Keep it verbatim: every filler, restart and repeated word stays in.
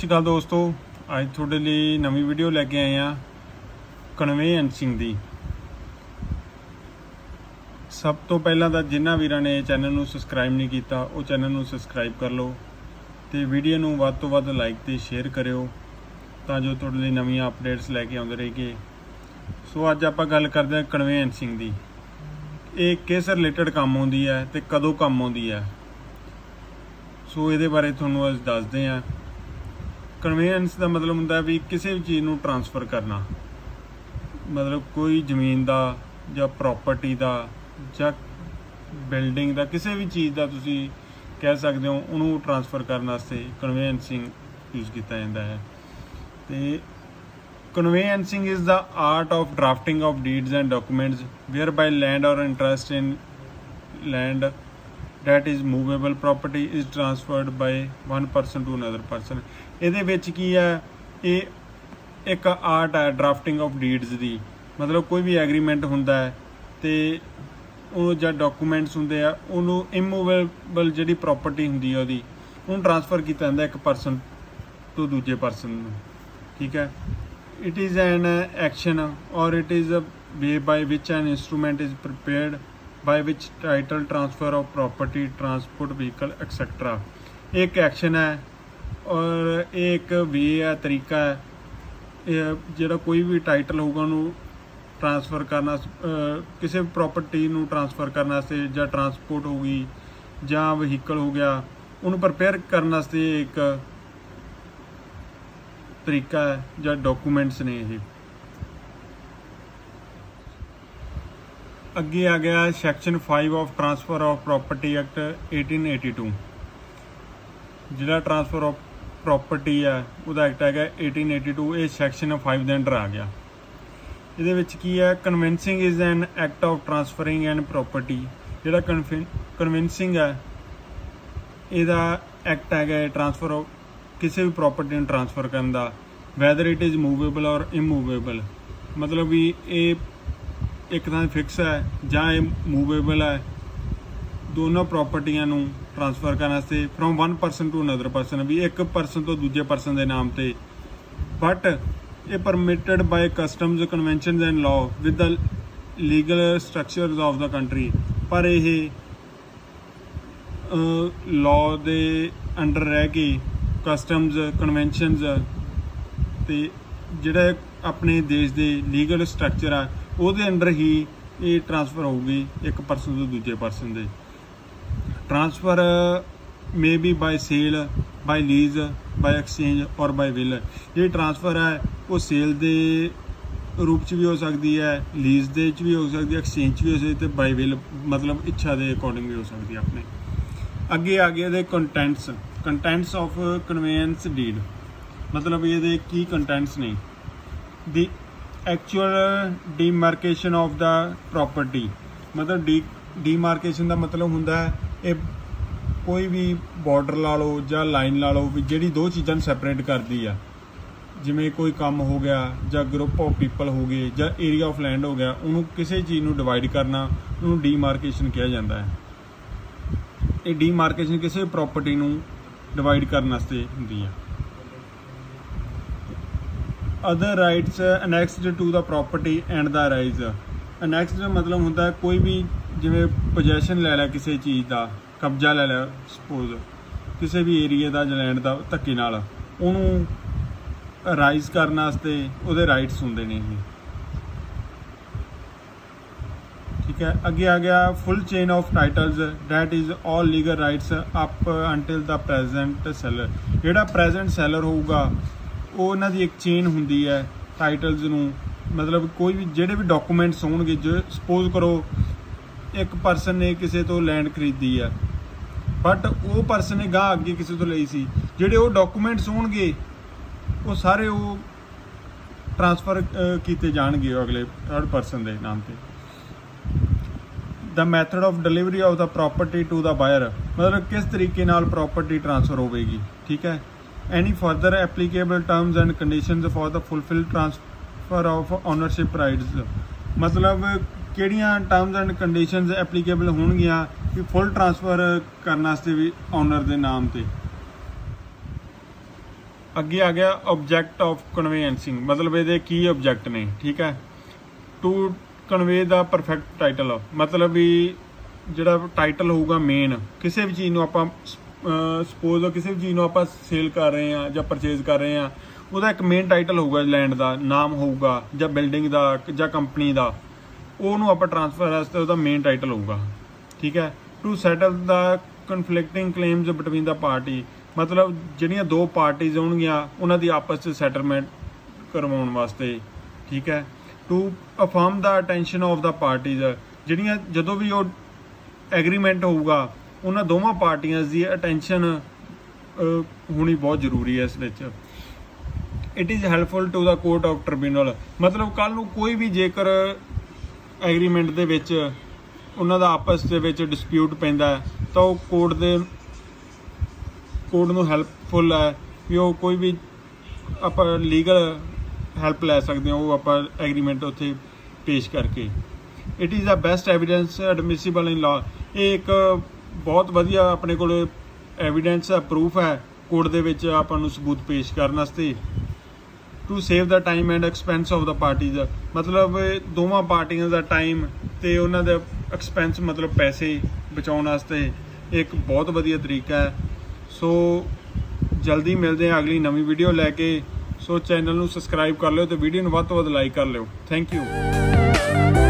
श्री अकाल दोस्तों, अज थोड़े लिए नवी वीडियो लैके आए हैं कन्वेयंसिंग दी। सब तो पहला तो जिन्होंने वीरां ने चैनल नूं सबसक्राइब नहीं किया वो चैनल नूं सबसक्राइब कर लो तो वीडियो नूं वध तो वध लाइक तो शेयर करियो तां जो तुहाडे लई नवीं अपडेट्स लैके आउंदे रहिए। सो अज आपां गल करदे हां कन्वेयंसिंग दी। ये किस रिलेटेड काम आउंदी है ते कदों काम आउंदी है, सो ये बारे तुहानूं अज दसदे हां। कन्वेयंस का मतलब होंदा भी किसी भी चीज़ नूं ट्रांसफर करना, मतलब कोई जमीन का या प्रॉपर्टी का या बिल्डिंग का किसी भी चीज़ का तुसी कह सकते हो उन्होंने ट्रांसफर करने वास्ते कन्वेयंसिंग यूज़ किया जाता है। तो conveyancing is the art of drafting of deeds and documents whereby land और interest in land that is movable property is transferred by one person to another person। ਇਹਦੇ ਵਿੱਚ ਕੀ ਹੈ, ਇਹ ਇੱਕ ਆਰਟ ਹੈ ਡਰਾਫਟਿੰਗ ਆਫ ਡੀਡਸ ਦੀ। ਮਤਲਬ ਕੋਈ ਵੀ agreement ਹੁੰਦਾ ਹੈ ਤੇ ਉਹ ਜਾਂ ਡਾਕੂਮੈਂਟਸ ਹੁੰਦੇ ਆ ਉਹਨੂੰ ਇਮੂਵੇਬਲ ਜਿਹੜੀ ਪ੍ਰੋਪਰਟੀ ਹੁੰਦੀ ਹੈ ਉਹਦੀ ਉਹਨੂੰ ਟਰਾਂਸਫਰ ਕੀਤਾ ਜਾਂਦਾ ਇੱਕ ਪਰਸਨ ਤੋਂ ਦੂਜੇ ਪਰਸਨ ਨੂੰ। ਠੀਕ ਹੈ, ਇਟ ਇਜ਼ ਐਨ ਐਕਸ਼ਨ ਔਰ it is a way by which an instrument is prepared by which title transfer of property transport vehicle etcetera एक एक्शन है और एक वे है तरीका है जो कोई भी टाइटल होगा उन्होंने ट्रांसफर करना किसी भी प्रॉपर्टी नू ट्रांसफर करने से या ट्रांसपोर्ट होगी या वहीकल हो गया उन्होंने प्रिपेयर करने से एक तरीका है या डॉक्यूमेंट्स ने। ये अगे आ गया section five of transfer of property act eighteen eighty two. जिहड़ा ट्रांसफर ऑफ प्रॉपर्टी है वह एक्ट है एटीन एटी टू, ये सैक्शन फाइव के अंडर आ गया। ये विच की है, conveyancing is an act of transferring and property. जिहड़ा कन्विंसिंग है इहदा एक्ट है ट्रांसफर ऑफ किसी भी प्रॉपर्टी में ट्रांसफर करने का, वैदर इट इज़ मूवेबल और इमूवेबल। मतलब भी ये एक तो फिक्स है ਜਾਂ ਇਹ मूवेबल है, दोनों प्रॉपर्टियां नूं ट्रांसफर करने से from one person to another person, भी एक परसन तो दूजे परसन के नाम से। बट ये permitted by customs convention and law with the legal structures of the country. पर यह लॉ के अंडर रह के कस्टम्स कन्वेंशनस ते जिहड़ा अपने देश के लीगल स्ट्रक्चर है ਉਹਦੇ अंडर ही ये ट्रांसफर होगी एक परसन तो दूजे परसन दे। Transfer may be by sale, by lease, by exchange और बाय विल। ये ट्रांसफर है वो सेल के रूप च भी हो सकती है, लीज के भी हो सकती है, एक्सचेंज भी हो सकती है, बाय विल मतलब इच्छा के अकॉर्डिंग भी हो सकती है। अपने अगे आ गए contents contents of conveyance deed. मतलब ये की कंटेंट्स ने दी actual demarcation of the property. मतलब डी डीमार्केशन का मतलब होंदा है ये कोई भी बॉर्डर ला लो या लाइन ला लो भी जिहड़ी दो चीज़ां सैपरेट करती है, जिमें कोई काम हो गया या ग्रुप ऑफ पीपल हो गए या एरिया ऑफ लैंड हो गया, उन्होंने किसी चीज़ को डिवाइड करना उन्होंने डीमार्केशन कहा जाता है। ये डीमार्केशन किसी प्रॉपर्टी को डिवाइड करने वास्ते होंदी है। Other rights annexed to the property and the rights. Annexed मतलब होंदा है कोई भी जिवें पोजैशन ले लिया किसी चीज़ का, कब्जा ले लिया सपोज किसी भी एरिए का लैंड का धक्के नाल, उन्होंने राइज करने वास्ते उहदे राइट्स होंदे ने। ठीक है, अगे आ गया full chain of titles that is all legal rights up until the present seller. जिहड़ा प्रेजेंट सैलर होगा वो उन्हां दी एक चेन हुंदी है टाइटल्स नूं। मतलब कोई भी जिहड़े भी डॉक्यूमेंट्स होणगे, जो सपोज करो एक परसन ने किसी तो लैंड खरीदी है बट वो परसन ने गाह अगे किसी तो लई सी, जिहड़े वो डॉक्यूमेंट्स होणगे वो सारे वो ट्रांसफर किए जाणगे अगले थर्ड परसन के नाम से। The method of delivery of the property to the buyer. मतलब किस तरीके नाल प्रॉपर्टी ट्रांसफर होगी। ठीक है, any further applicable terms and conditions for the fulfill transfer of ownership rights। मतलब ਕਿਹੜੀਆਂ टर्म्स एंड कंडीशंस एप्लीकेबल होणगियां कि फुल ट्रांसफर करने वास्ते भी ओनर के नाम से। ਅੱਗੇ ਆ ਗਿਆ ऑब्जेक्ट ऑफ कन्वेंसिंग, मतलब ਇਹਦੇ ਕੀ ऑब्जेक्ट ਨੇ। ठीक है, to convey the perfect title, मतलब भी ਜਿਹੜਾ टाइटल ਹੋਊਗਾ मेन, ਕਿਸੇ ਵੀ ਚੀਜ਼ ਨੂੰ ਆਪਾਂ ਸਪੋਜ਼ ਕਿਸੇ ਵੀ ਚੀਜ਼ ਨੂੰ ਆਪਾਂ ਸੇਲ ਕਰ ਰਹੇ ਹਾਂ ਜਾਂ ਪਰਚੇਜ਼ ਕਰ ਰਹੇ ਹਾਂ, ਉਹਦਾ ਇੱਕ ਮੇਨ ਟਾਈਟਲ ਹੋਊਗਾ, ਲੈਂਡ ਦਾ ਨਾਮ ਹੋਊਗਾ ਜਾਂ ਬਿਲਡਿੰਗ ਦਾ ਜਾਂ ਕੰਪਨੀ ਦਾ, ਉਹਨੂੰ ਆਪਾਂ ਟ੍ਰਾਂਸਫਰ ਵਾਸਤੇ ਉਹਦਾ ਮੇਨ ਟਾਈਟਲ ਹੋਊਗਾ। ਠੀਕ ਹੈ, to settle the conflicting claims between the party, मतलब ਜਿਹੜੀਆਂ ਦੋ ਪਾਰਟੀਜ਼ ਹੋਣਗੀਆਂ ਉਹਨਾਂ ਦੀ ਆਪਸ 'ਚ ਸੈਟਲਮੈਂਟ ਕਰਵਾਉਣ ਵਾਸਤੇ। ਠੀਕ ਹੈ, to affirm the attention of the parties, ਜਿਹੜੀਆਂ ਜਦੋਂ ਵੀ ਉਹ ਐਗਰੀਮੈਂਟ ਹੋਊਗਾ ਉਹਨਾਂ ਦੋਵਾਂ ਪਾਰਟੀਆਂ ਦੀ ਅਟੈਂਸ਼ਨ ਹੋਣੀ ਬਹੁਤ ਜ਼ਰੂਰੀ ਹੈ ਇਸ ਵਿੱਚ। It is helpful to the court of tribunal, मतलब ਕੱਲ੍ਹ ਨੂੰ ਕੋਈ ਵੀ ਜੇਕਰ ਐਗਰੀਮੈਂਟ ਦੇ ਵਿੱਚ ਉਹਨਾਂ ਦਾ ਆਪਸ ਦੇ ਵਿੱਚ ਡਿਸਪਿਊਟ ਪੈਂਦਾ ਤਾਂ ਉਹ ਕੋਰਟ ਦੇ ਕੋਰਟ ਨੂੰ ਹੈਲਪਫੁਲ ਹੈ ਵੀ ਉਹ ਕੋਈ ਵੀ ਆਪਾਂ ਲੀਗਲ ਹੈਲਪ ਲੈ ਸਕਦੇ ਹਾਂ, ਉਹ ਆਪਾਂ ਐਗਰੀਮੈਂਟ ਉੱਥੇ ਪੇਸ਼ ਕਰਕੇ। It is the best evidence admissible in law, ਇਹ ਇੱਕ ਬਹੁਤ ਵਧੀਆ ਆਪਣੇ ਕੋਲ ਐਵੀਡੈਂਸ ਹੈ, ਪ੍ਰੂਫ ਹੈ ਕੋਰਟ ਦੇ ਵਿੱਚ ਆਪਾਂ ਨੂੰ ਸਬੂਤ ਪੇਸ਼ ਕਰਨ ਵਾਸਤੇ। To save the time and expense of the parties, मतलब ਦੋਵਾਂ ਪਾਰਟੀਆਂ ਦਾ ਟਾਈਮ ਅਤੇ ਉਹਨਾਂ ਦਾ ਐਕਸਪੈਂਸ मतलब ਪੈਸੇ ਬਚਾਉਣ ਵਾਸਤੇ ਇੱਕ ਬਹੁਤ ਵਧੀਆ ਤਰੀਕਾ ਹੈ। ਸੋ ਜਲਦੀ ਮਿਲਦੇ ਹਾਂ ਅਗਲੀ ਨਵੀਂ ਵੀਡੀਓ ਲੈ ਕੇ। ਸੋ ਚੈਨਲ ਨੂੰ ਸਬਸਕ੍ਰਾਈਬ ਕਰ ਲਿਓ ਅਤੇ ਵੀਡੀਓ ਨੂੰ ਵੱਧ ਤੋਂ ਵੱਧ ਲਾਈਕ ਕਰ ਲਿਓ। Thank you.